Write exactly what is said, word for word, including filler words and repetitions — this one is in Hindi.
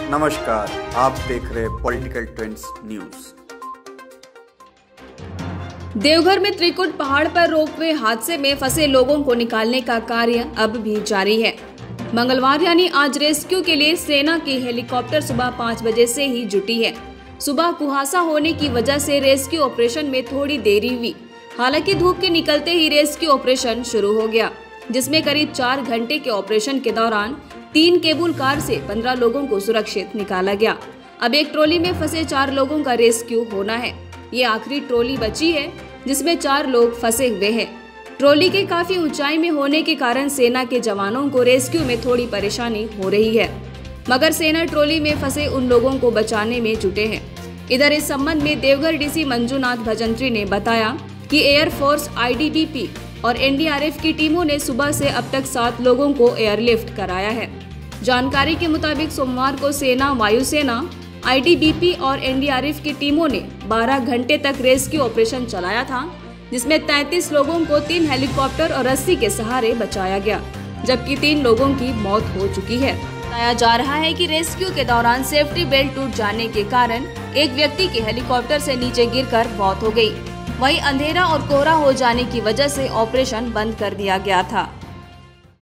नमस्कार, आप देख रहे पॉलिटिकल ट्रेंड्स न्यूज। देवघर में त्रिकुट पहाड़ पर रोपवे हादसे में फंसे लोगों को निकालने का कार्य अब भी जारी है। मंगलवार यानी आज रेस्क्यू के लिए सेना की हेलीकॉप्टर सुबह पाँच बजे से ही जुटी है। सुबह कुहासा होने की वजह से रेस्क्यू ऑपरेशन में थोड़ी देरी हुई। हालांकि धूप के निकलते ही रेस्क्यू ऑपरेशन शुरू हो गया, जिसमें करीब चार घंटे के ऑपरेशन के दौरान तीन केबुल कार से पंद्रह लोगों को सुरक्षित निकाला गया। अब एक ट्रॉली में फंसे चार लोगों का रेस्क्यू होना है। ये आखिरी ट्रॉली बची है जिसमें चार लोग फंसे हुए हैं। ट्रॉली के काफी ऊंचाई में होने के कारण सेना के जवानों को रेस्क्यू में थोड़ी परेशानी हो रही है, मगर सेना ट्रॉली में फंसे उन लोगों को बचाने में जुटे हैं। इधर इस संबंध में देवघर डीसी मंजूनाथ भजंत्री ने बताया कि air force, I D B P और एन डी आर एफ की टीमों ने सुबह से अब तक सात लोगों को एयरलिफ्ट कराया है। जानकारी के मुताबिक सोमवार को सेना, वायुसेना, आई डी बी पी और एन डी आर एफ की टीमों ने बारह घंटे तक रेस्क्यू ऑपरेशन चलाया था, जिसमें तैंतीस लोगों को तीन हेलीकॉप्टर और रस्सी के सहारे बचाया गया, जबकि तीन लोगों की मौत हो चुकी है। बताया जा रहा है कि रेस्क्यू के दौरान सेफ्टी बेल्ट टूट जाने के कारण एक व्यक्ति की हेलीकॉप्टर से नीचे गिरकर मौत हो गई। वहीं अंधेरा और कोहरा हो जाने की वजह से ऑपरेशन बंद कर दिया गया था।